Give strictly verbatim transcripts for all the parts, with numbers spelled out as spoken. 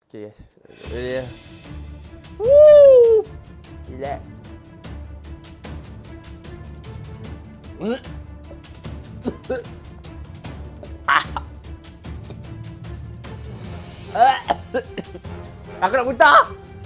Okay guys. Ready ya. Woo! Relax. Aku nak muntah.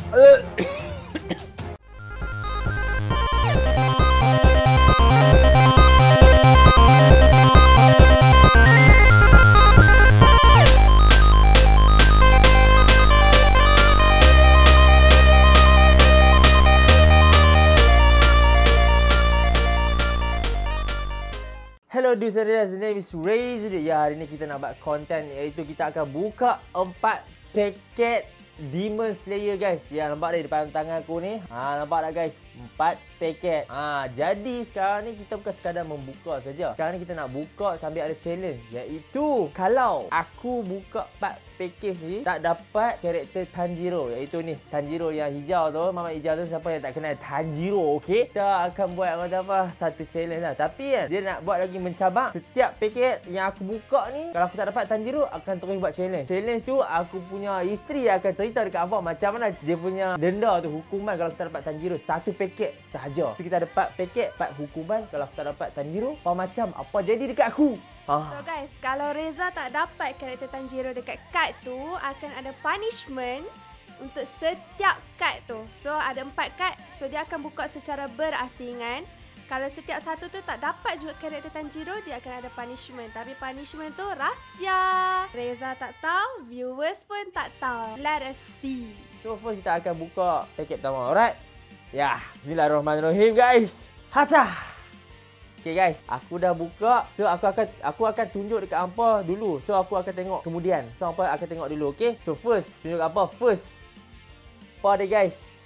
Hello dudes and dudes, the name is Razer. Ya, hari ni kita nak buat konten iaitu kita akan buka empat paket Demon Slayer guys. Ya, nampak dah depan tangan aku ni. Ha, nampak tak guys? empat paket. Ha, jadi sekarang ni kita bukan sekadar membuka saja. Sekarang ni kita nak buka sambil ada challenge iaitu kalau aku buka empat package ni tak dapat karakter Tanjiro, iaitu ni Tanjiro yang hijau tu, mamat hijau tu, siapa yang tak kenal Tanjiro, okey? Kita akan buat macam apa? Satu challenge lah. Tapi kan dia nak buat lagi mencabar. Setiap paket yang aku buka ni, kalau aku tak dapat Tanjiro, akan terus buat challenge. Challenge tu aku punya isteri akan cerita dekat abang macam mana dia punya denda tu, hukuman kalau kita dapat Tanjiro. Satu paket sahaja. So kita ada empat paket, empat hukuman kalau kita dapat Tanjiro. Apa macam apa jadi dekat aku? So guys, kalau Reza tak dapat karakter Tanjiro dekat kad tu, akan ada punishment untuk setiap kad tu. So ada empat kad, so dia akan buka secara berasingan. Kalau setiap satu tu tak dapat juga karakter Tanjiro, dia akan ada punishment. Tapi punishment tu rahsia. Reza tak tahu, viewers pun tak tahu. Let us see. So first kita akan buka paket pertama, alright? Ya, bismillahirrahmanirrahim guys. Hacha. Okay guys, aku dah buka. So aku akan aku akan tunjuk dekat hampa dulu. So aku akan tengok kemudian. So hampa akan tengok dulu, okey? So first, tunjuk apa? First. Apa dia guys?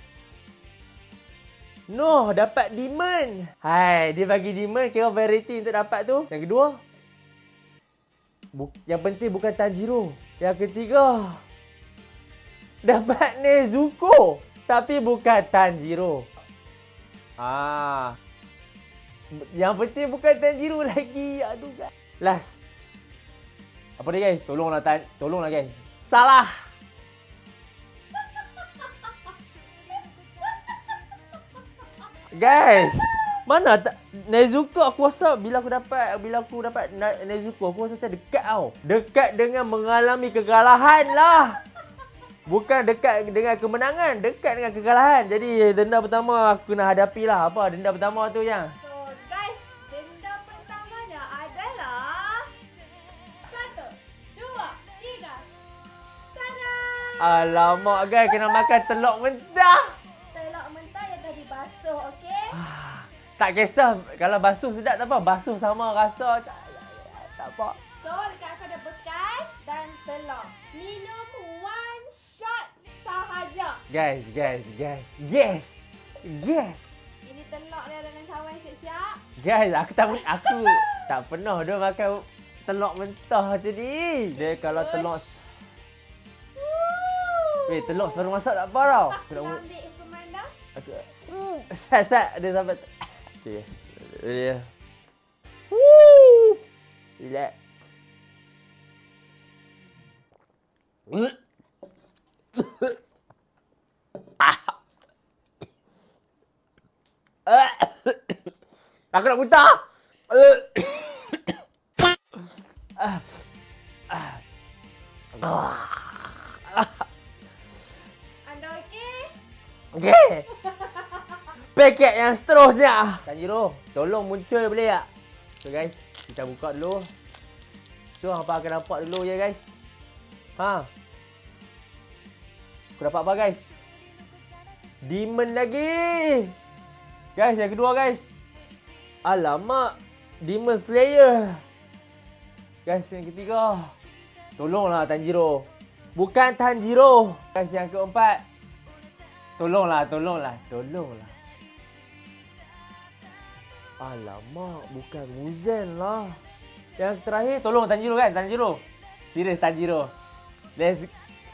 No, dapat demon. Hai, dia bagi demon, kira variety untuk dapat tu. Yang kedua, yang penting bukan Tanjiro. Yang ketiga, dapat Nezuko, tapi bukan Tanjiro. Ah. Yang penting bukan Tanjiro lagi. Aduh guys. Last. Apa dia guys? Tolonglah tan tolonglah guys. Salah. Guys, mana tak Nezuko aku rasa bila aku dapat bila aku dapat Nezuko aku rasa macam dekat tau. Dekat dengan mengalami kekalahan lah. Bukan dekat dengan kemenangan, dekat dengan kekalahan. Jadi denda pertama aku kena hadapi lah. Apa denda pertama tu yang? Alamak guys, kena makan telur mentah. Telur mentah yang dah dibasuh, okey? Tak kisah, kalau basuh sedap tak apa. Basuh sama rasa, tak, tak apa. So, dekat aku ada bekas dan telur. Minum one shot sahaja. Guys, guys, guys. Yes. Yes. Ini telur dia dengan cawan siap-siap. Guys, aku tak aku tak pernah dah makan telur mentah macam ni. Dia kalau telur Weh, telur separuh masak tak apa tau. Aku nak ambil instrumen dah. Aku... tak, tak. Dia sampai... Okay, guys. Ready ya. Woo! Relax. Aku nak muntah. Okey. Paket yang seterusnya. Tanjiro, tolong muncul boleh tak? So guys, kita buka dulu. So hampa akan nampak dulu ya guys. Ha. Aku dapat apa guys? Demon lagi. Guys, yang kedua guys. Alamak, Demon Slayer. Guys, yang ketiga. Tolonglah Tanjiro. Bukan Tanjiro. Guys, yang keempat. Tolonglah, tolonglah, tolonglah. Alamak, bukan Muzan lah. Yang terakhir, tolong Tanjiro kan? Tanjiro. Serius Tanjiro. Let's...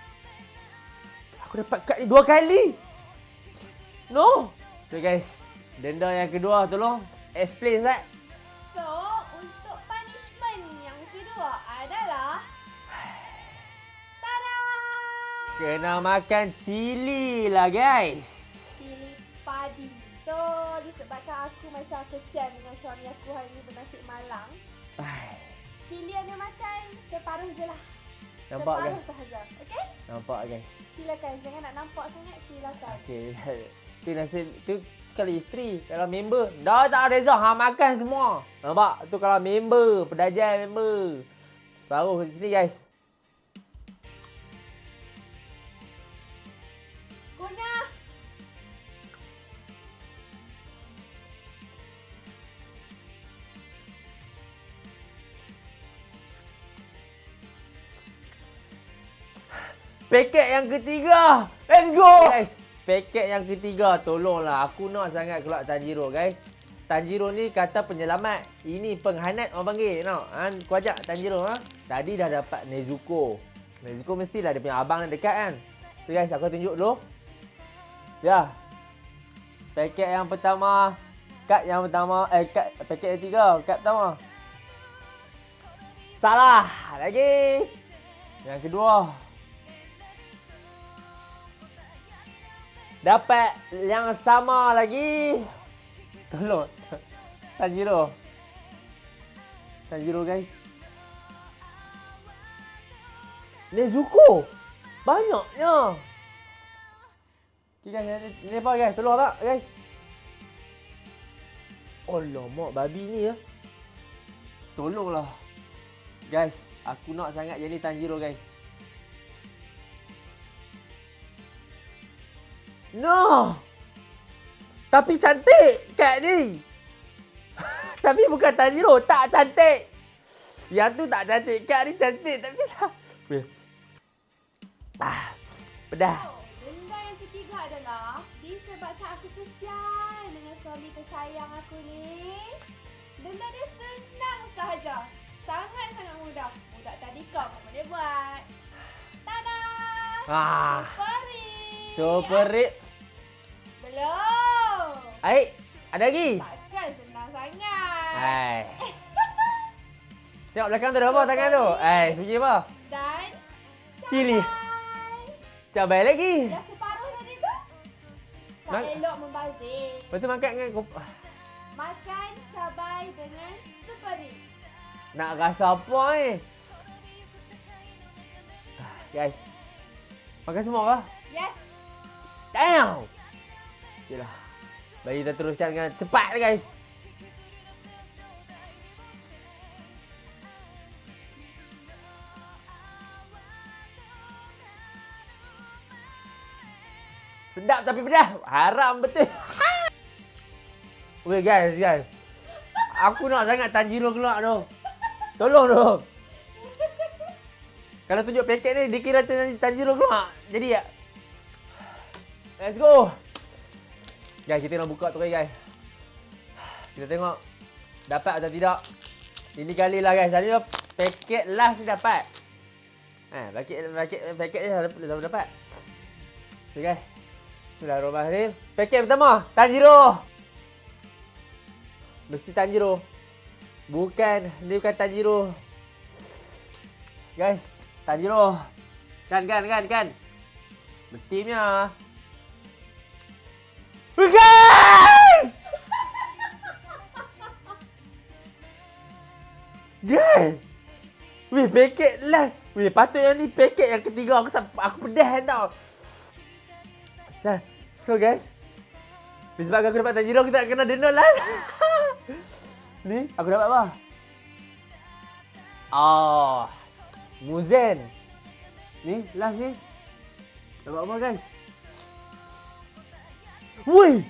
Aku dapat kad ni dua kali. No. So guys, denda yang kedua tolong. Explain Zat. So, untuk punishment yang kedua adalah... Tada! Kena makan cili lah guys. Cili padi. So, disebabkan aku macam kesian dengan suami aku hari ni bernasib malang. Ai. Cili Anda makan separuh je lah. Nampak separuh guys? sahaja. Okey? Nampak guys? Silakan. Jangan nak nampak sangat. Silakan. Okey. Tu nasib tu kalau isteri, kalau member, dah tak Reza, ha makan semua. Nampak? Tu kalau member, pedajan member. Separuh di sini guys. Kunyah. Paket yang ketiga. Let's go. Guys, paket yang ketiga. Tolonglah. Aku nak sangat keluar Tanjiro guys. Tanjiro ni kata penyelamat. Ini penghanat orang panggil. No? Ha, aku ajak Tanjiro. Ha? Tadi dah dapat Nezuko. Nezuko mestilah dia punya abang yang dekat kan. So guys, aku tunjuk dulu. Ya. Paket yang pertama. Kad yang pertama. Eh, kad, paket yang tiga. Kad pertama. Salah. Lagi. Yang kedua. Dapat yang sama lagi. Tolong. Tanjiro. Tanjiro guys. Nezuko. Banyaknya. Okay guys. Ni apa guys? Tolong tak guys? Alamak babi ni ya. Tolonglah. Guys. Aku nak sangat jadi Tanjiro guys. No. Tapi cantik kat ni. Tapi bukan Tanjiro, tak cantik. Yang tu tak cantik, kat ni cantik tapi tak. Weh. Ah. Pedah. Oh, benda yang ketiga adalah disebabkan aku kesian dengan suami tersayang aku ni. Benda dia senang sahaja. Sangat-sangat mudah. Mudah tadika apa dia buat. Tada! Ah. Superit. Superit. Belum. Aik, ada lagi? Takkan senang sangat. Hai. Tengok belakang tu ada apa tangan tu? Hai, sembunyi apa? Dan Cili. cabai. Cabai lagi. Yang separuh tadi tu. Tak Mak- elok membazir. Lepas tu makan dengan kop. Makan cabai dengan superit. Nak rasa apa ni? Guys. Makan semua kah? Yes. Damn. Okeylah. Bagi kita teruskan dengan cepat guys. Sedap tapi pedas. Haram betul. Okey guys, guys. Aku nak sangat Tanjiro keluar tu. Tolong tu. Kalau tunjuk paket ni dikira Tanjiro keluar. Jadi ya. Let's go. Guys, kita nak buka tu guys. Kita tengok dapat atau tidak. Ini kali lah guys. Tadi paket last ni dapat. Ha, paket paket paket ni dah dapat. So guys. Bismillahirrahmanirrahim. Paket pertama, Tanjiro. Mesti Tanjiro. Bukan, ni bukan Tanjiro. Guys, Tanjiro. Kan kan kan kan. Mestinya. Guys! Guys! Weh, paket last. Weh, patutnya ni paket yang ketiga. Aku tak, aku pedas tau. So guys, disebabkan aku dapat Tanjiro, aku tak kena denda lah. Ni, aku dapat apa? Oh, Muzen. Ni, last ni. Dapat apa guys? Woi!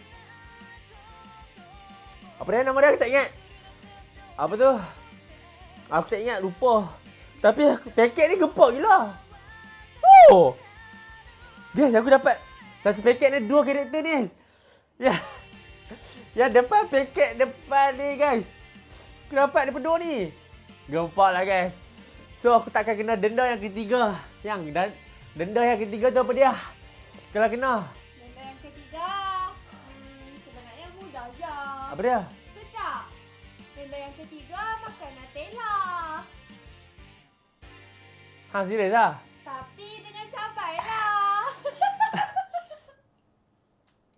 Apa dia nama dia? Aku tak ingat. Apa tu? Aku tak ingat, lupa. Tapi aku, paket ni gepok gila. Oh! Guys, aku dapat satu paket ni dua karakter ni. Ya. Ya, depan paket depan ni guys. Aku dapat daripada dua ni. Gempak lah guys. So, aku takkan kena denda yang ketiga. Yang dan denda yang ketiga tu apa dia? Kalau kena. Benda yang ketiga. Hmm, sebenarnya mudah je. Apa dia? Sedap. Benda yang ketiga makan Nutella. Ha, serius lah? Tapi dengan cabai lah.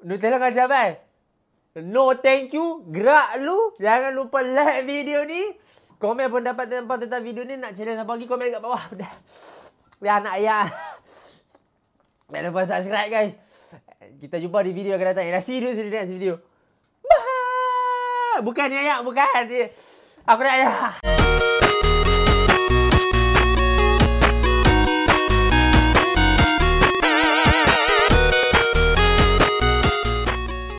Nutella dengan cabai. No thank you. Gerak lu. Jangan lupa like video ni. Komen pendapat tentang video ni. Nak challenge apa lagi, komen dekat bawah. Dah. Ya anak ayah. Jangan lupa subscribe guys. Kita jumpa di video akan datang. See you in the next video. Bye. Bukan ni ayah. Bukan. Aku nak ayah.